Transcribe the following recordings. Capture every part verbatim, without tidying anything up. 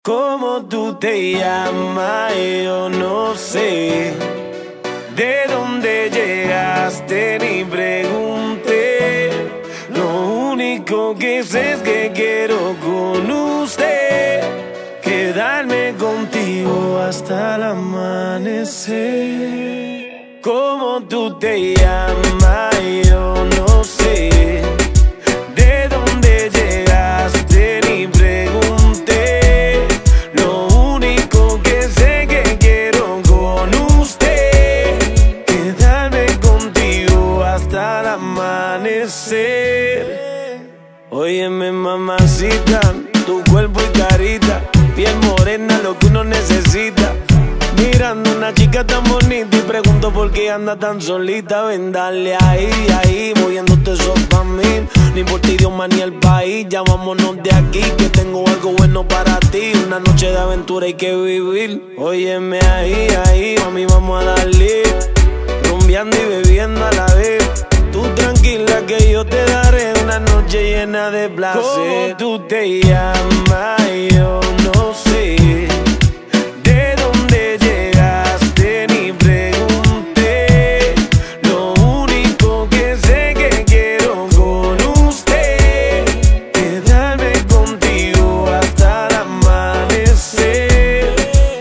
¿Cómo tú te llamas? Yo no sé de dónde llegaste ni pregunté. Lo único que sé es que quiero con usted quedarme contigo hasta el amanecer. ¿Cómo tú te llamas? Yo no sé de dónde llegaste ni pregunté. Lo único que sé que quiero con usted quedarme contigo hasta el amanecer. Óyeme, mamacita, tu cuerpo y carita, piel morena, lo que uno necesita. Mirando una chica tan bonita y pregunto por qué anda tan solita. Ven, dale ahí, ahí, moviéndote eso pa' mí. No importa idioma ni el país, ya vámonos de aquí, que tengo algo bueno para ti. Una noche de aventura hay que vivir. Óyeme ahí, ahí, mami, vamos a darle. Rumbeando y bebiendo a la vez. Tú tranquila que yo te daré una noche llena de placer. ¿Cómo tú te llamas? Yo no sé de dónde llegaste ni pregunté. Lo único que sé que quiero con usted quedarme contigo hasta el amanecer.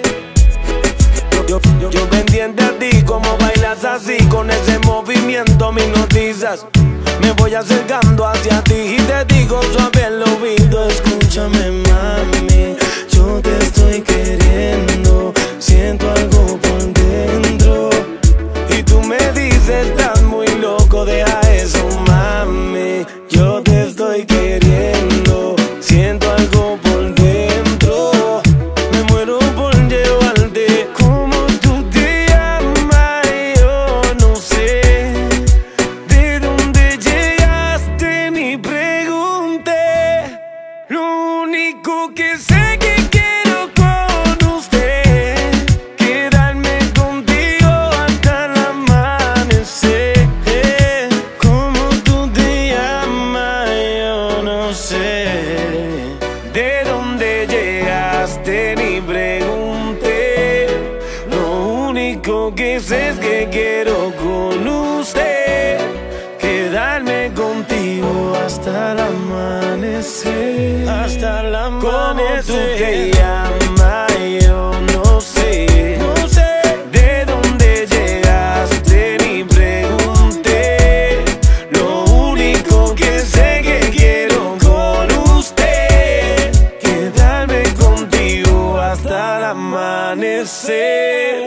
Yo, yo, yo pendiente a ti, como bailas así, con ese movimiento me hipnotizas. Me voy acercando hacia ti y te digo suave al oído: escúchame, mami, yo te estoy queriendo, siento algo por dentro. Y tú me dices, estás muy loco, deja eso, mami. Yo te estoy queriendo, siento algo por dentro. Me muero por llevarte. ¿Cómo tú te llamas? Yo no sé de dónde llegaste ni pregunté. Lo único que sé que quiero con usted quedarme contigo hasta el amanecer. ¿Cómo tú te llamas? Yo no sé de dónde llegaste ni pregunté. Lo único que sé es que quiero con usted quedarme contigo hasta el amanecer. Hasta el amanecer. ¿Cómo tú te llamas? Yo no sé, no sé de dónde llegaste ni pregunté. Lo único que sé que quiero con usted quedarme contigo hasta el amanecer.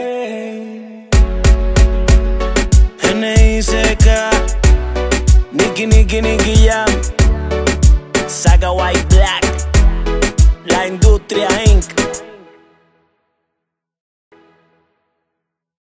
N I C K, Nicky, Nicky, Nicky Jam, Saga White Black, la industria.